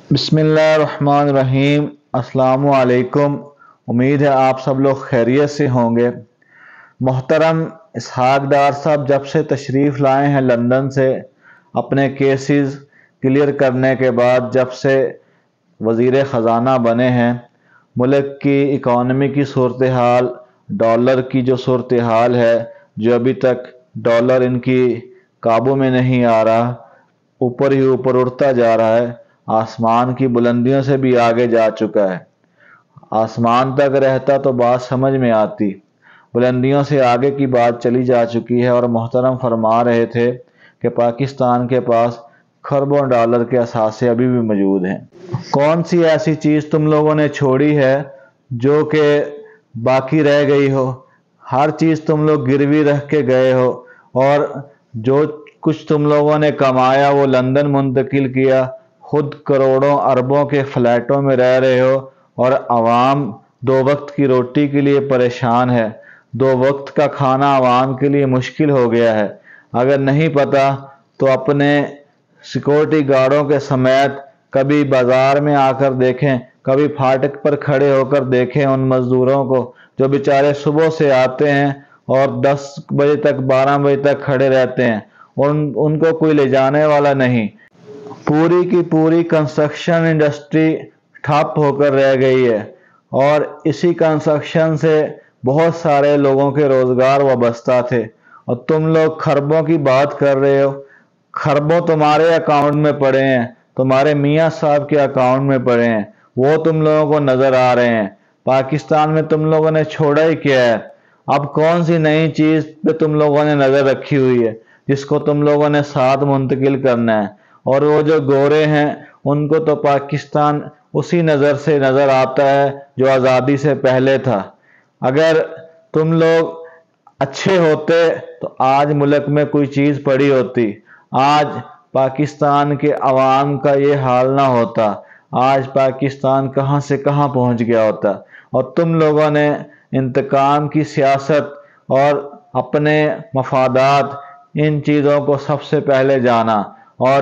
بسم اللہ الرحمن الرحیم۔ السلام علیکم۔ امید ہے آپ سب لوگ خیریت سے ہوں گے۔ محترم اسحاق ڈار صاحب جب سے تشریف لائے ہیں لندن سے اپنے کیسز کلیئر کرنے کے بعد، جب سے وزیر خزانہ بنے ہیں، ملک کی اکانومی کی صورتحال، ڈالر کی جو صورتحال ہے، جو ابھی تک ڈالر ان کی قابو میں نہیں آ رہا، اوپر ہی اوپر اڑتا جا رہا ہے، آسمان کی بلندیوں سے بھی آگے جا چکا ہے۔ آسمان تک رہتا تو بات سمجھ میں آتی، بلندیوں سے آگے کی بات چلی جا چکی ہے۔ اور محترم فرما رہے تھے کہ پاکستان کے پاس خربوں ڈالر کے اثاثے ابھی بھی موجود ہیں۔ کون سی ایسی چیز تم لوگوں نے چھوڑی ہے جو کہ باقی رہ گئی ہو؟ ہر چیز تم لوگ گروی رکھ کے گئے ہو، اور جو کچھ تم لوگوں نے کمایا وہ لندن منتقل کیا، خود کروڑوں اربوں کے فلیٹوں میں رہ رہے ہو، اور عوام دو وقت کی روٹی کے لیے پریشان ہے۔ دو وقت کا کھانا عوام کے لیے مشکل ہو گیا ہے۔ اگر نہیں پتا تو اپنے سیکورٹی گارڈوں کے سمیت کبھی بازار میں آ کر دیکھیں، کبھی پھاٹک پر کھڑے ہو کر دیکھیں ان مزدوروں کو جو بیچارے صبح سے آتے ہیں اور 10 بجے تک 12 بجے تک کھڑے رہتے ہیں، ان کو کوئی لے جانے والا نہیں۔ پوری کی پوری کنسٹرکشن انڈسٹری ٹھپ ہو کر رہ گئی ہے، اور اسی کنسٹرکشن سے بہت سارے لوگوں کے روزگار وابستہ تھے، اور تم لوگ خربوں کی بات کر رہے ہو۔ خربوں تمہارے اکاؤنٹ میں پڑے ہیں، تمہارے میاں صاحب کے اکاؤنٹ میں پڑے ہیں، وہ تم لوگوں کو نظر آ رہے ہیں۔ پاکستان میں تم لوگوں نے چھوڑا ہی کیا ہے؟ اب کون سی نئی چیز پہ تم لوگوں نے نظر رکھی ہوئی ہے جس کو تم لوگوں نے ساتھ منتقل کرنا ہے؟ اور وہ جو گورے ہیں ان کو تو پاکستان اسی نظر سے نظر آتا ہے جو آزادی سے پہلے تھا۔ اگر تم لوگ اچھے ہوتے تو آج ملک میں کوئی چیز پڑی ہوتی، آج پاکستان کے عوام کا یہ حال نہ ہوتا، آج پاکستان کہاں سے کہاں پہنچ گیا ہوتا۔ اور تم لوگوں نے انتقام کی سیاست اور اپنے مفادات، ان چیزوں کو سب سے پہلے جانا، اور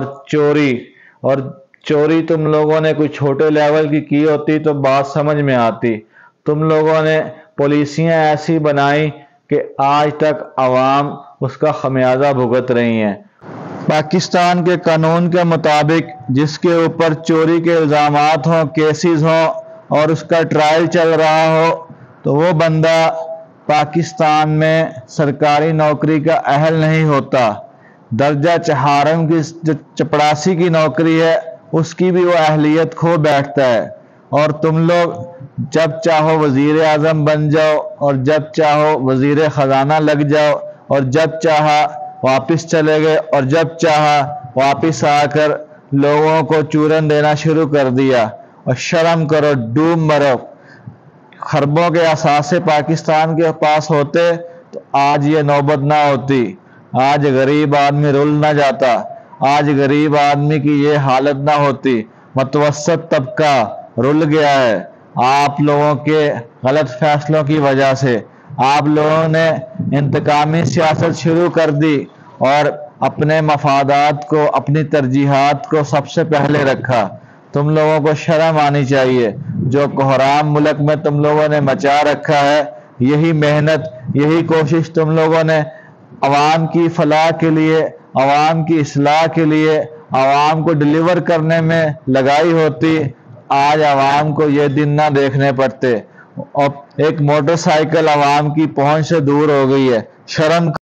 چوری تم لوگوں نے کوئی چھوٹے لیول کی ہوتی تو بات سمجھ میں آتی۔ تم لوگوں نے پالیسیاں ایسی بنائی کہ آج تک عوام اس کا خمیازہ بھگت رہی ہیں۔ پاکستان کے قانون کے مطابق جس کے اوپر چوری کے الزامات ہوں، کیسز ہوں، اور اس کا ٹرائل چل رہا ہو، تو وہ بندہ پاکستان میں سرکاری نوکری کا اہل نہیں ہوتا۔ درجہ چہارم کی جو چپڑاسی کی نوکری ہے اس کی بھی وہ اہلیت کھو بیٹھتا ہے، اور تم لوگ جب چاہو وزیر اعظم بن جاؤ، اور جب چاہو وزیر خزانہ لگ جاؤ، اور جب چاہا واپس چلے گئے، اور جب چاہا واپس آ کر لوگوں کو چورن دینا شروع کر دیا۔ اور شرم کرو، ڈوب مرو۔ خربوں کے اثاثے پاکستان کے پاس ہوتے تو آج یہ نوبت نہ ہوتی، آج غریب آدمی رل نہ جاتا، آج غریب آدمی کی یہ حالت نہ ہوتی۔ متوسط طبقہ رل گیا ہے آپ لوگوں کے غلط فیصلوں کی وجہ سے۔ آپ لوگوں نے انتقامی سیاست شروع کر دی اور اپنے مفادات کو، اپنی ترجیحات کو سب سے پہلے رکھا۔ تم لوگوں کو شرم آنی چاہیے۔ جو کوحرام ملک میں تم لوگوں نے مچا رکھا ہے، یہی محنت، یہی کوشش تم لوگوں نے عوام کی فلاح کے لیے، عوام کی اصلاح کے لیے، عوام کو ڈیلیور کرنے میں لگائی ہوتی، آج عوام کو یہ دن نہ دیکھنے پڑتے۔ اور ایک موٹر سائیکل عوام کی پہنچ سے دور ہو گئی ہے۔ شرم